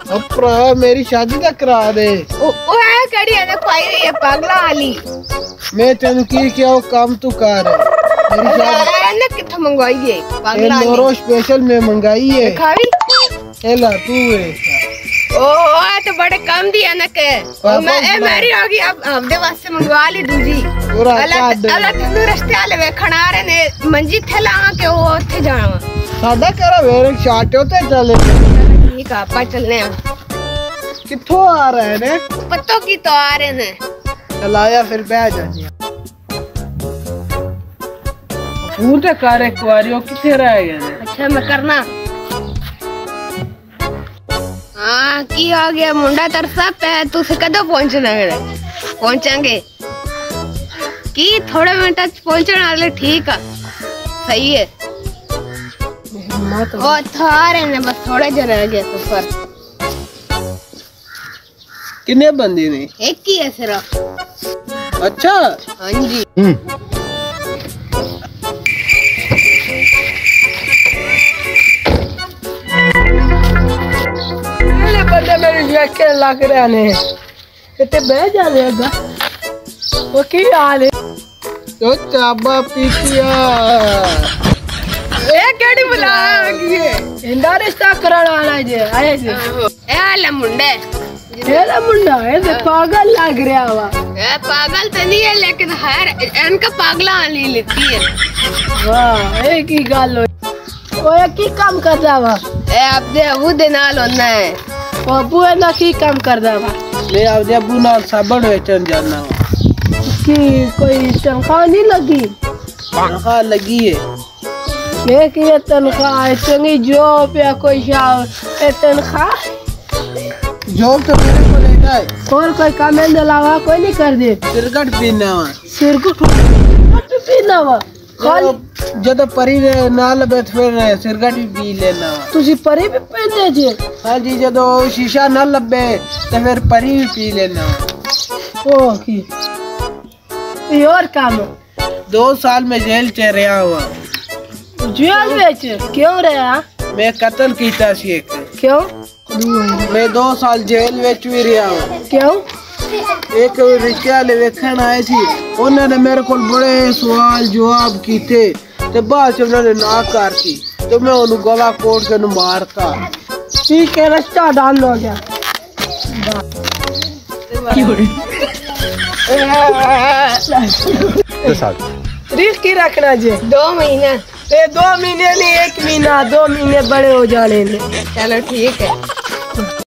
अपरा मेरी शादी तक करा दे। ओ है कड़ी है पाई है पागला वाली। मैं तेन की क्या काम तू कर मेरी शादी ने किथे मंगवाई है पागला वाली। लोरो स्पेशल में मंगाई है। खावी एला तू है ओ तो बड़े कम दिया ना के मैं मेरी होगी अब हमदे वास्ते मंगवा ली दूजी। अल्लाह तेनू रस्ते आले वेखण आ रहे ने मंजी थे लावा के वो ओथे जावा साडा करा वेरे चाटे ते चले। ठीक है आपा चलने किथों आ रहे ने पत्तों की तो आ रहे ने। चलाया फिर बह जानी तू ते कर एक बारी किथे रह गए ने। अच्छा मैं करना हाँ की हो गया मुंडा तरसा पे तू से कदों पहुंचना है पहुंचेंगे की थोड़े मिनट पहुंचने वाले। ठीक है सही है वो थारे ने बस थोड़े जर रह गए तो पर कितने बंदी ने एक ही है सिर्फ। अच्छा हाँ जी बंदे मेरे जैके लग रहे ने इतने बह जा लेगा वो की हाल है तो चाबा पीतिया ए केड़ी बुला गई इंदा रिश्ता कराने वाला जे आए जे ए आला मुंडे तेरा मुंडा है तो पागल लग रहा वा। ए पागल तो नहीं है लेकिन हर इनका पागला वाली लेती है। वाह एक ही गाल हो वो की काम करदा वा। ए अब दे वो दे नाल होना है बाबू है ना की काम करदा वा। मैं अब अबू नाल साबन बेचन जाना वा की कोई तनख्वाह नहीं लगी। तनख्वाह लगी है एक ये तनख्वाह चंगी जॉब या कोई तनख्वाह जॉब तो मेरे को लेता है और कोई काम है अलावा कोई नहीं कर दे। सिरकट पीना वा सिरकट पीना वा जब परी ना लबे फिर सिरकट भी पी लेना वा। तुसी परी भी पीते जे। हाँ जी जब शीशा ना लबे तो फिर परी भी पी लेना वा। ओ की और काम 2 साल में जेल च रहा हुआ। जेल में क्यों रहा। मैं कत्ल कीता सी एक। क्यों मैं 2 साल जेल में भी रहा हूँ। क्यों एक रिश्ते वाले वेखण आए थे उन्होंने मेरे को बड़े सवाल जवाब किए ते बाद उन्होंने ना करती तो मैं उन्हें गला कोट के मारता। ठीक है रास्ता डाल लो गया रिस्क की रखना जी 2 महीने 2 महीने नहीं 1 महीना 2 महीने बड़े हो जाने। चलो ठीक है।